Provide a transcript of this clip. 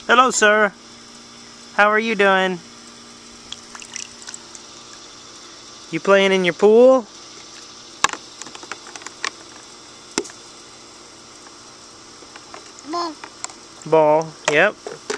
Hello, sir. How are you doing? You playing in your pool? Ball. Ball, yep.